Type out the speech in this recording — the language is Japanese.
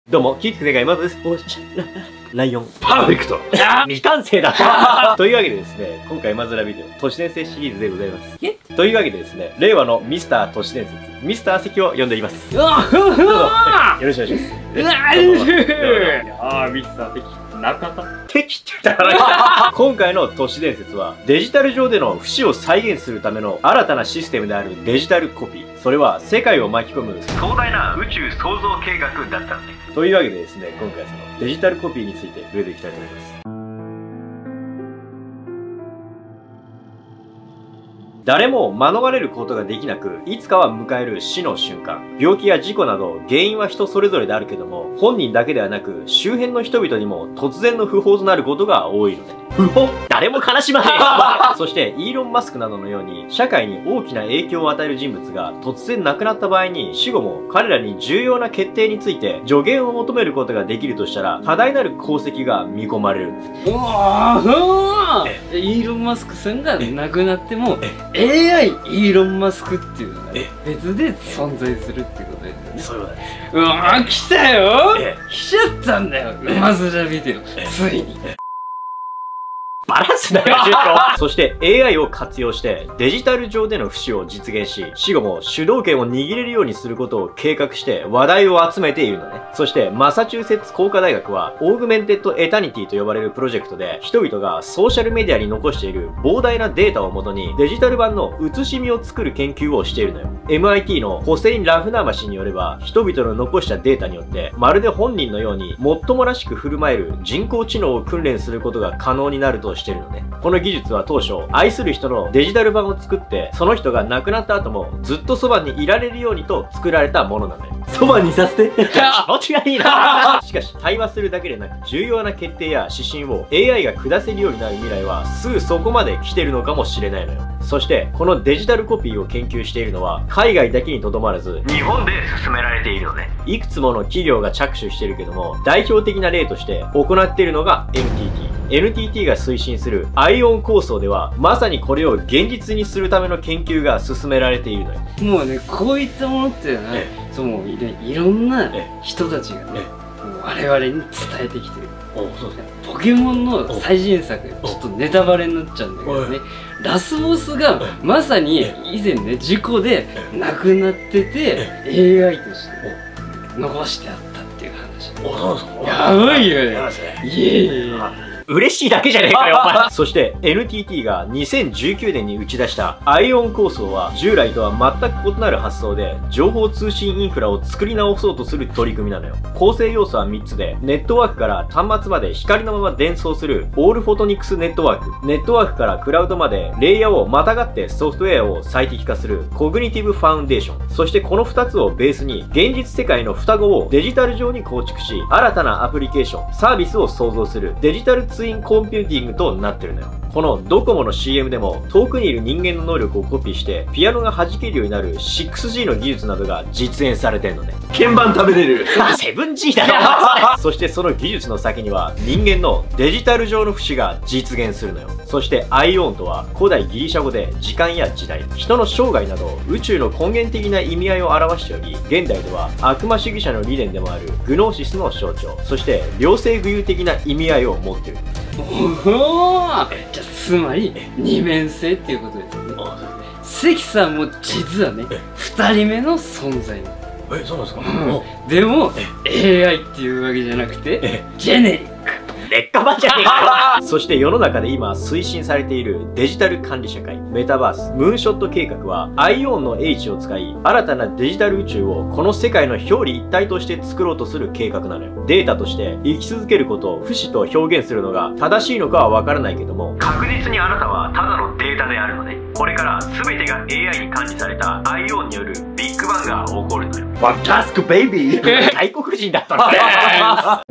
どうも、キーク世界まずです。ライオン。 パーフェクト。 未完成だというわけでですね、今回まずらビデオ、都市伝説シリーズでございます。というわけでですね、令和のミスター都市伝説、ミスター関を呼んでおります。どうぞ、よろしくお願いします。 ミスター関、中田。 敵って言ったから今回の都市伝説は、デジタル上での不死を再現するための新たなシステムであるデジタルコピー。それは世界を巻き込む壮大な宇宙創造計画だったのね。というわけでですね、今回そのデジタルコピーについて触れていきたいと思います。誰も免れることができなく、いつかは迎える死の瞬間。病気や事故など、原因は人それぞれであるけども、本人だけではなく、周辺の人々にも突然の不法となることが多いので。不法？誰も悲しまないそして、イーロン・マスクなどのように、社会に大きな影響を与える人物が突然亡くなった場合に、死後も彼らに重要な決定について助言を求めることができるとしたら、多大なる功績が見込まれるんです。 イーロン・マスクさんが亡くなっても、AI イーロン・マスクっていうのが別で存在するってことですよね。 そういうことです。 うわー、来たよ来ちゃったんだよ、まずらビデオ、ついに。 バラすなよ、そして AI を活用してデジタル上での不死を実現し、死後も主導権を握れるようにすることを計画して話題を集めているのね。そしてマサチューセッツ工科大学はオーグメンテッドエタニティと呼ばれるプロジェクトで、人々がソーシャルメディアに残している膨大なデータをもとにデジタル版の写しみを作る研究をしているのよ。MIT のホセイン・ラフナーマ氏によれば、人々の残したデータによってまるで本人のようにもっともらしく振る舞える人工知能を訓練することが可能になるとしているのね。この技術は当初、愛する人のデジタル版を作って、その人が亡くなった後もずっとそばにいられるようにと作られたものなのよ。そばにさせて気持ちがいいなしかし、対話するだけでなく、重要な決定や指針を AI が下せるようになる未来はすぐそこまで来てるのかもしれないのよ。そして、このデジタルコピーを研究しているのは、海外だけにとどまらず、日本で進められているのね。いくつもの企業が着手しているけども、代表的な例として行っているのが NTT。NTT が推進するアイオン構想では、まさにこれを現実にするための研究が進められているのよ。 もうね、こういったものっていうのは、そう、もういろんな人たちがね、我々に伝えてきてる。ポケモンの最新作、ちょっとネタバレになっちゃうんだけどね、ラスボスがまさに以前ね、事故で亡くなってて、AI として残してあったっていう話。やばいよね。イエーイ。 嬉しいだけじゃねえかよ、お前そして NTT が2019年に打ち出したアイオン構想は、従来とは全く異なる発想で情報通信インフラを作り直そうとする取り組みなのよ。構成要素は3つで、ネットワークから端末まで光のまま伝送するオールフォトニクスネットワーク、ネットワークからクラウドまでレイヤーをまたがってソフトウェアを最適化するコグニティブファウンデーション、そしてこの2つをベースに現実世界の双子をデジタル上に構築し、新たなアプリケーション、サービスを創造するデジタルツインコンピューティングとなってるのよ。このドコモの CM でも遠くにいる人間の能力をコピーしてピアノが弾けるようになる 6G の技術などが実演されてんのね。 鍵盤食べれる 7G だよそしてその技術の先には人間のデジタル上の不死が実現するのよ。そしてアイオンとは古代ギリシャ語で時間や時代、人の生涯など宇宙の根源的な意味合いを表しており、現代では悪魔主義者の理念でもあるグノーシスの象徴、そして両性具有的な意味合いを持っている。 おお、じゃあつまり二面性っていうことですね。関さんも実はね、2人目の存在なの。 そうなんですか。 でも AI っていうわけじゃなくてジェネリック、 劣化版じゃねえかそして世の中で今推進されているデジタル管理社会、メタバース、ムーンショット計画は、アイオンの H を使い、新たなデジタル宇宙をこの世界の表裏一体として作ろうとする計画なのよ。データとして生き続けることを不死と表現するのが正しいのかはわからないけども、確実にあなたはただのデータであるので、これから全てが AI に管理されたアイオンによるビッグバンが起こるのよ。ファンタスクベイビー外国人だったのね